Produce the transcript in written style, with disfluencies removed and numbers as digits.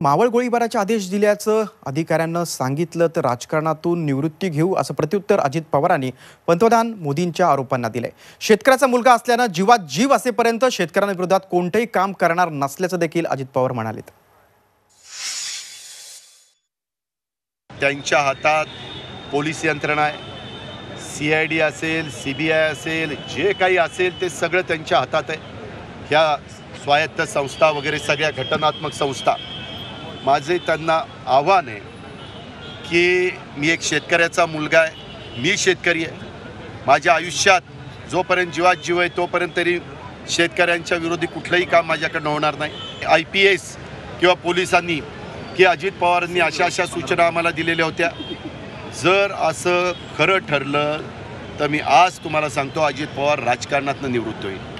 मावळ गोळीबाराचे आदेश दिल्याचं अधिकाऱ्यांना सांगितलं तर राजकारणातून निवृत्ती घेऊ असं प्रत्युत्तर अजित पवारांनी पंतप्रधान मोदींच्या आरोपांना दिलंय। शेतकऱ्याचा मुलगा असल्यानं जीवात जीव असेपर्यंत शेतकऱ्यांविरोधात कोणतेही काम करणार नसल्याचं देखील अजित पवार म्हणालेत। त्यांच्या हातात पोलीस यंत्रणा आहे, CID असेल, CBI असेल, जे काही असेल ते सगळं त्यांच्या हातात आहे। ह्या स्वायत्त संस्था वगैरे सगळ्या घटनात्मक संस्था, माझे त्यांना आव्हान आहे की मी एक शेतकऱ्याचा मुलगा आहे, मी शेतकरी आहे। माझ्या आयुष्यात जोपर्यंत जीवात जीव आहे तोपर्यंत तरी शेतकऱ्यांच्या विरोधी कुठलंही काम माझ्याकडनं होणार नाही। IPS किंवा पोलिसांनी की अजित पवारांनी अशा सूचना आम्हाला दिलेल्या होत्या। जर असं खरं ठरलं तर मी आज तुम्हाला सांगतो अजित पवार राजकारणातून निवृत्त होईल।